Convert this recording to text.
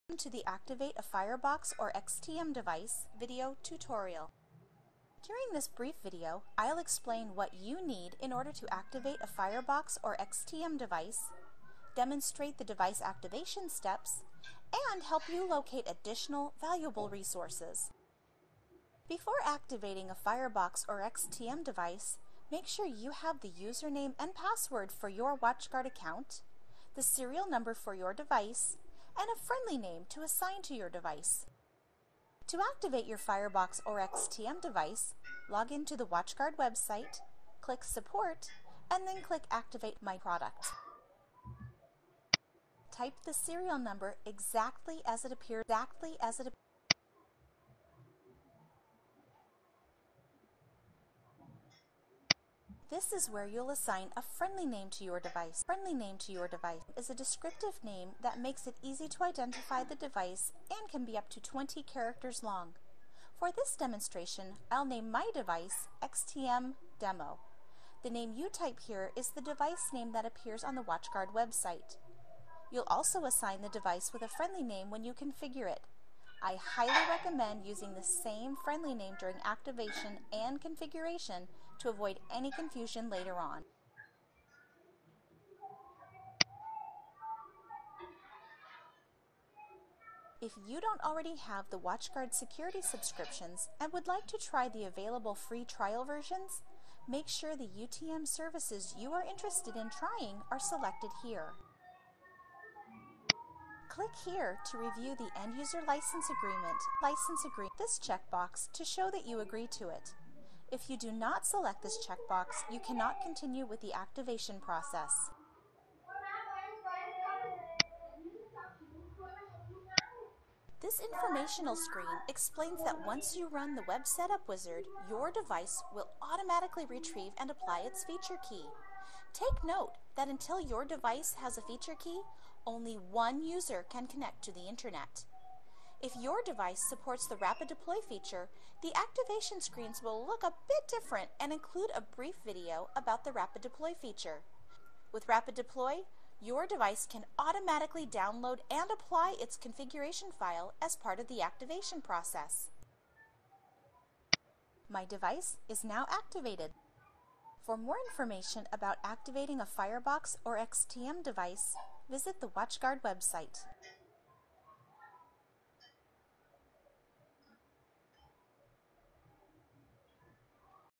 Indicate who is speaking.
Speaker 1: To the Activate a Firebox or XTM Device video tutorial. During this brief video, I'll explain what you need in order to activate a Firebox or XTM device, demonstrate the device activation steps, and help you locate additional valuable resources. Before activating a Firebox or XTM device, make sure you have the username and password for your WatchGuard account, the serial number for your device, and a friendly name to assign to your device. To activate your Firebox or XTM device, log into the WatchGuard website, click Support, and then click Activate My Product. Type the serial number exactly as it appears. This is where you'll assign a friendly name to your device. Friendly name to your device is a descriptive name that makes it easy to identify the device and can be up to 20 characters long. For this demonstration, I'll name my device XTM Demo. The name you type here is the device name that appears on the WatchGuard website. You'll also assign the device with a friendly name when you configure it. I highly recommend using the same friendly name during activation and configuration to avoid any confusion later on. If you don't already have the WatchGuard security subscriptions and would like to try the available free trial versions, make sure the UTM services you are interested in trying are selected here. Click here to review the End User License Agreement. This checkbox to show that you agree to it. If you do not select this checkbox, you cannot continue with the activation process. This informational screen explains that once you run the Web Setup Wizard, your device will automatically retrieve and apply its feature key. Take note that until your device has a feature key, only one user can connect to the Internet. If your device supports the Rapid Deploy feature, the activation screens will look a bit different and include a brief video about the Rapid Deploy feature. With Rapid Deploy, your device can automatically download and apply its configuration file as part of the activation process. My device is now activated. For more information about activating a Firebox or XTM device, visit the WatchGuard website.